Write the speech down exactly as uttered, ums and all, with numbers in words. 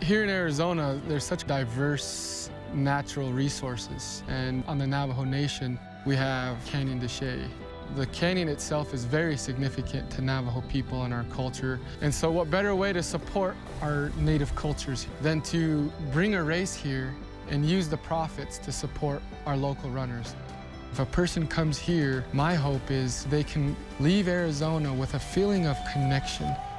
Here in Arizona, there's such diverse natural resources. And on the Navajo Nation, we have Canyon de Chelly. The canyon itself is very significant to Navajo people and our culture. And so what better way to support our native cultures than to bring a race here and use the profits to support our local runners. If a person comes here, my hope is they can leave Arizona with a feeling of connection,